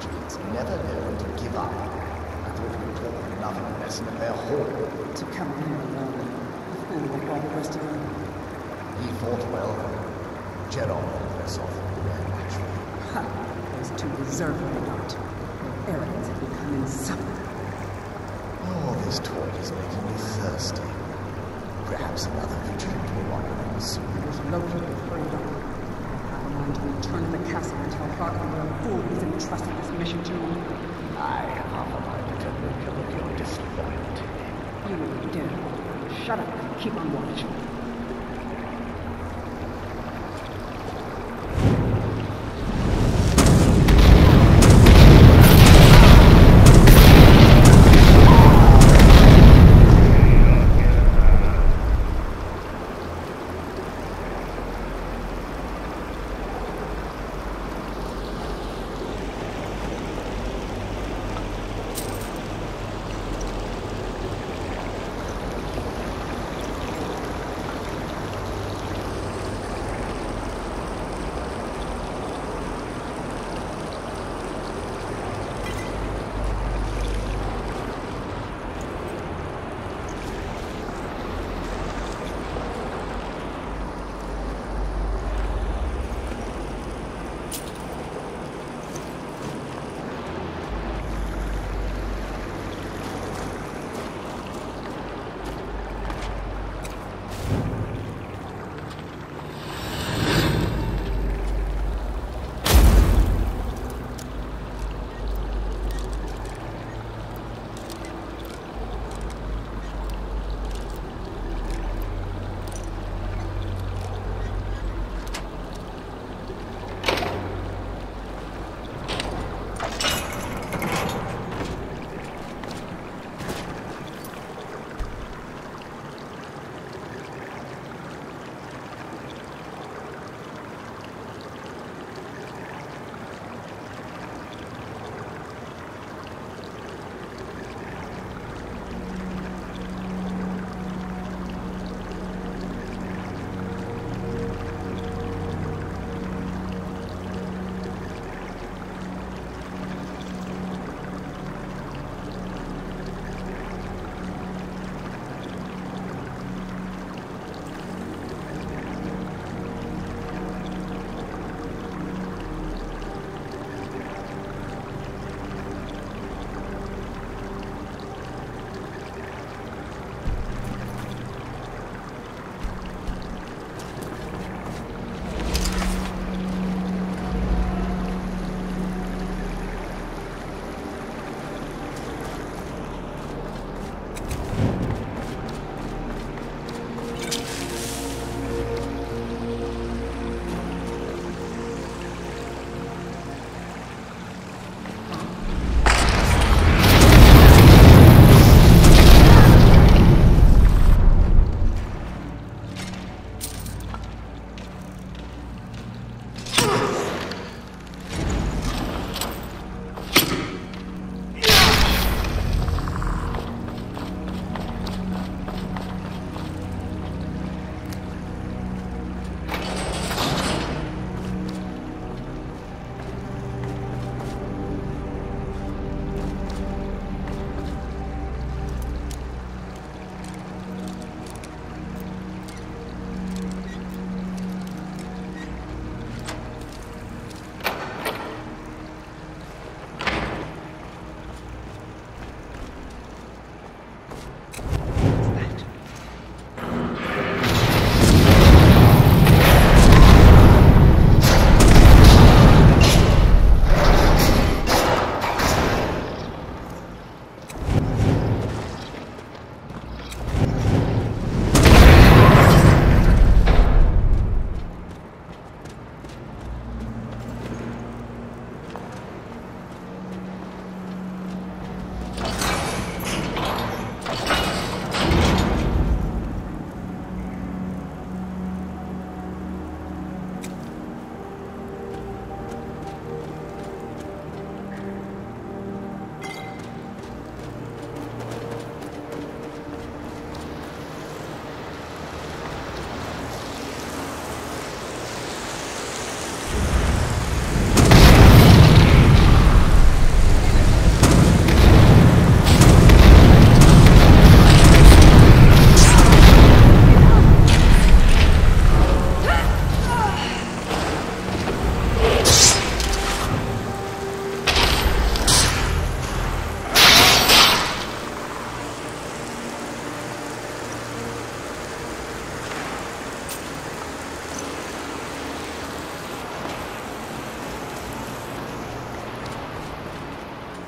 Legions never known to give up. I thought we taught them another lesson at their hall. To come here alone, a fool like all the rest of them. He fought well. Jedon fought less often, naturally. Ha! Those two deserve what they got. Their arrogance had become insufferable. Oh, this talk is making me thirsty. Perhaps another vigilant will wander in soon. It was located further on. I have a mind to return to the castle and tell Harkon what a fool he's entrusted this mission to. I have a mind to make of your disloyalty. You will do. Shut up and keep on watch.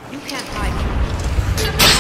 You can't hide.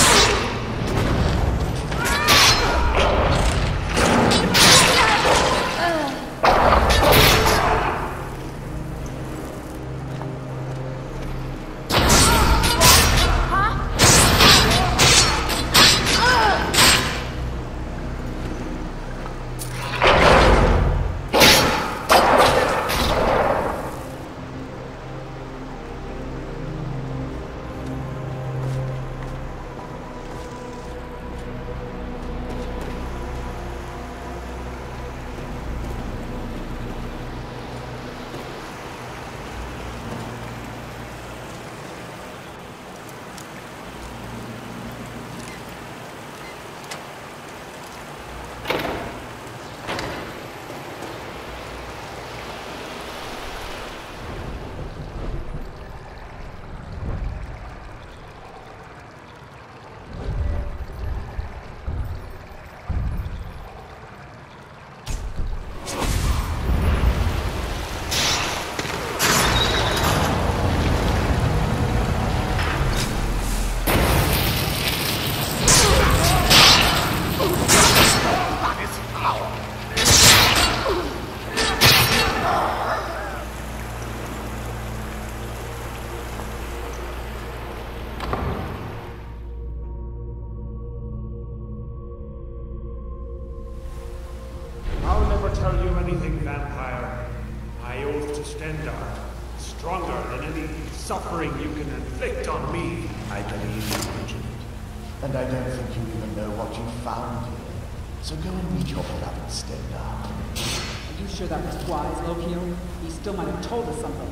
Tell you anything, vampire. I oath to Stendarr, stronger than any suffering you can inflict on me. I believe you, Regent. And I don't think you even know what you found here. So go and meet your beloved Stendarr. Are you sure that was wise, Lokio? He still might have told us something.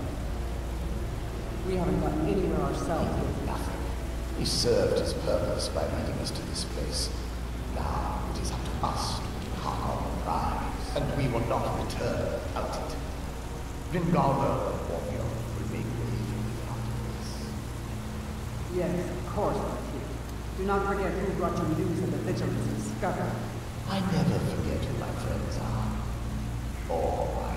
We haven't gotten anywhere ourselves with Nothing. He served his purpose by leading us to this place. Now it is up to us to harm our prize. And we will not return without it. Ringaldo and Warrior will make way for you after this. Yes, of course, Lokio. Do not forget who brought you news of the vigilance discovered. I never forget who my friends are. Or